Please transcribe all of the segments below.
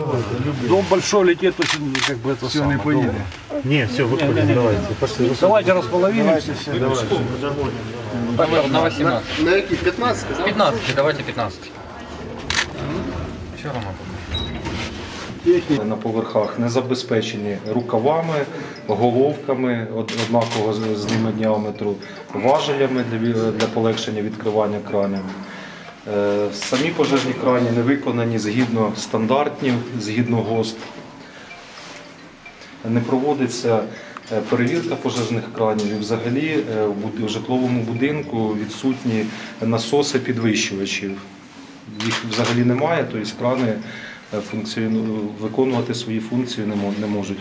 Дом большой, летит очень, как бы это самое. Не, все, выходим, давайте. Пошли. Давайте располовинимся. На 18. На які? 15? 15, давайте 15. Все равно. На поверхах не забезпечені рукавами, головками однакового з ними діаметру, важелями для полегшення відкривання кранів. Самі пожежні крані не виконані згідно стандартів, згідно ГОСТ. Не проводиться перевірка пожежних кранів і взагалі в житловому будинку відсутні насоси підвищувачів. Їх взагалі немає, тобто крани виконувати свої функції не можуть.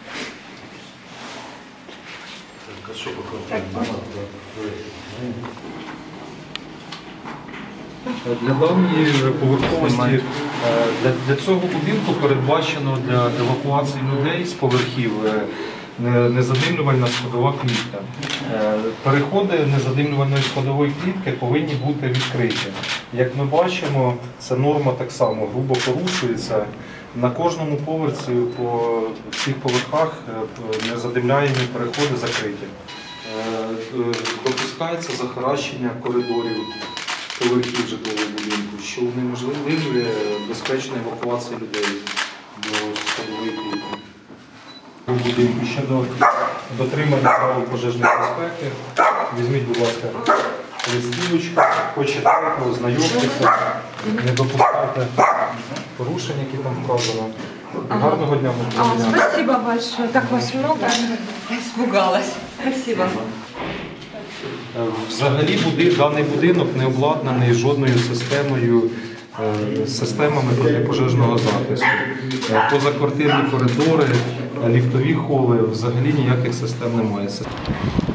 Для даної поверховості, для цього будинку передбачено для евакуації людей з поверхів незадимлювальна сходова клітка. Переходи незадимлювальної сходової клітки повинні бути відкриті. Як ми бачимо, ця норма так само грубо порушується. На кожному поверсі по всіх поверхах незадимляємі переходи закриті. Допускається захаращення коридорів поверхів житлового будинку, що унеможливлює безпечну евакуацію людей до сходової клітки. У будинку щодо дотримання правил пожежної безпеки. Візьміть, будь ласка, листівочку, почитайте, ознайомтеся, не допускайте порушень, які там вказано. Гарного дня, Спасибо большое. Так вас много. Испугалась. Спасибо. Взагалі даний будинок не обладнаний жодною системами протипожежного захисту. Позаквартирні коридори, ліфтові холи, взагалі ніяких систем немає.